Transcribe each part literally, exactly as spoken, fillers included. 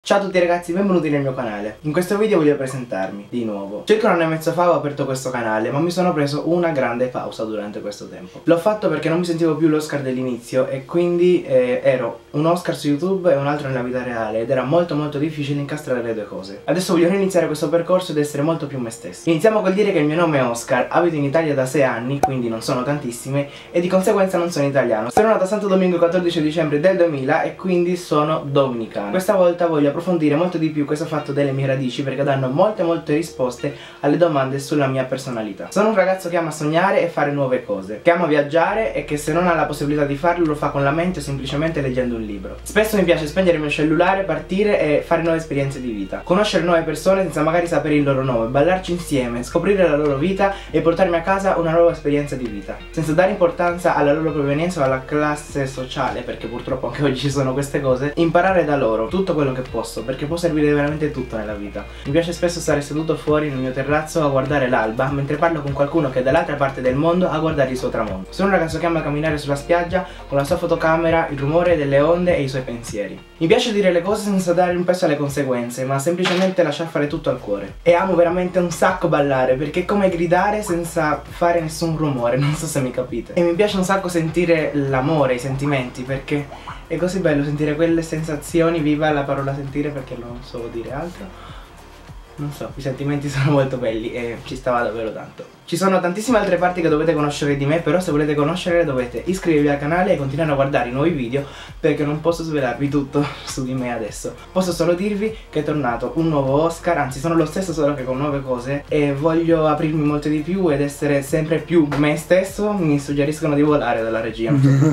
Ciao a tutti ragazzi, benvenuti nel mio canale. In questo video voglio presentarmi di nuovo. Circa un anno e mezzo fa ho aperto questo canale, ma mi sono preso una grande pausa durante questo tempo. L'ho fatto perché non mi sentivo più l'Oscar dell'inizio e quindi eh, ero un Oscar su YouTube e un altro nella vita reale ed era molto molto difficile incastrare le due cose. Adesso voglio iniziare questo percorso ed essere molto più me stesso. Iniziamo col dire che il mio nome è Oscar, abito in Italia da sei anni, quindi non sono tantissime e di conseguenza non sono italiano. Sono nato a Santo Domingo il quattordici dicembre del duemila e quindi sono dominicano. Questa volta voglio approfondire molto di più questo fatto delle mie radici perché danno molte molte risposte alle domande sulla mia personalità. Sono un ragazzo che ama sognare e fare nuove cose, che ama viaggiare e che se non ha la possibilità di farlo lo fa con la mente o semplicemente leggendo un libro. Spesso mi piace spegnere il mio cellulare, partire e fare nuove esperienze di vita, conoscere nuove persone senza magari sapere il loro nome, ballarci insieme, scoprire la loro vita e portarmi a casa una nuova esperienza di vita, senza dare importanza alla loro provenienza o alla classe sociale, perché purtroppo anche oggi ci sono queste cose. Imparare da loro tutto quello che posso, perché può servire veramente tutto nella vita. Mi piace spesso stare seduto fuori nel mio terrazzo a guardare l'alba mentre parlo con qualcuno che è dall'altra parte del mondo a guardare il suo tramonto. Sono un ragazzo che ama camminare sulla spiaggia con la sua fotocamera, il rumore delle onde e i suoi pensieri. Mi piace dire le cose senza dare un peso alle conseguenze, ma semplicemente lasciar fare tutto al cuore. E amo veramente un sacco ballare, perché è come gridare senza fare nessun rumore, non so se mi capite. E mi piace un sacco sentire l'amore, i sentimenti, perché è così bello sentire quelle sensazioni, viva la parola sentire perché non so dire altro. Non so, i sentimenti sono molto belli e ci stava davvero tanto. Ci sono tantissime altre parti che dovete conoscere di me, però se volete conoscere dovete iscrivervi al canale e continuare a guardare i nuovi video, perché non posso svelarvi tutto su di me adesso. Posso solo dirvi che è tornato un nuovo Oscar, anzi sono lo stesso solo che con nuove cose, e voglio aprirmi molto di più ed essere sempre più me stesso. Mi suggeriscono di volare dalla regia.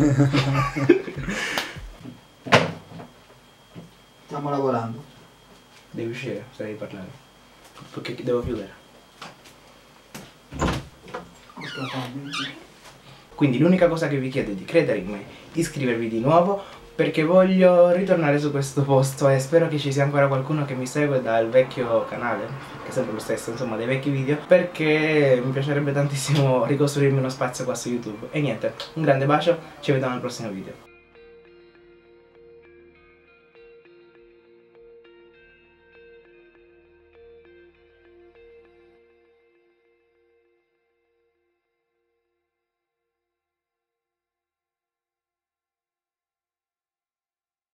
Stiamo lavorando. Devi uscire, se devi parlare. Perché devo chiudere. Quindi l'unica cosa che vi chiedo è di credere in me, iscrivervi di nuovo, perché voglio ritornare su questo posto e spero che ci sia ancora qualcuno che mi segue dal vecchio canale, che è sempre lo stesso, insomma, dei vecchi video, perché mi piacerebbe tantissimo ricostruirmi uno spazio qua su YouTube. E niente, un grande bacio, ci vediamo al prossimo video.